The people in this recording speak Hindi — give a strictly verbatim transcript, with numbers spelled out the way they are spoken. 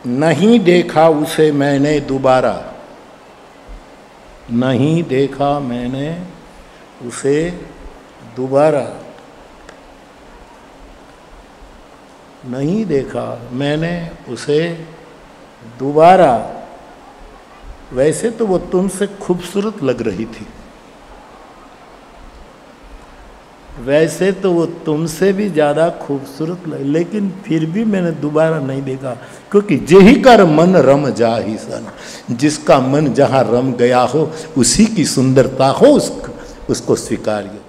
नहीं देखा उसे मैंने दोबारा, नहीं देखा मैंने उसे दोबारा, नहीं देखा मैंने उसे दोबारा। वैसे तो वो तुमसे खूबसूरत लग रही थी, वैसे तो वो तुमसे भी ज़्यादा खूबसूरत लग, लेकिन फिर भी मैंने दोबारा नहीं देखा, क्योंकि जेही कर मन रम जा ही सन, जिसका मन जहाँ रम गया हो उसी की सुंदरता हो, उसको उसको स्वीकारिए।